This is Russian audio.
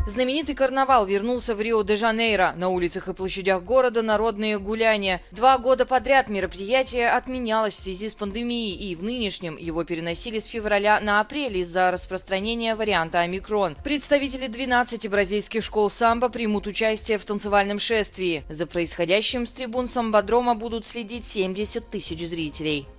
Знаменитый карнавал вернулся в Рио-де-Жанейро. На улицах и площадях города народные гуляния. 2 года подряд мероприятие отменялось в связи с пандемией, и в нынешнем его переносили с февраля на апрель из-за распространения варианта омикрон. Представители 12 бразильских школ самбо примут участие в танцевальном шествии. За происходящим с трибун самбодрома будут следить 70 тысяч зрителей.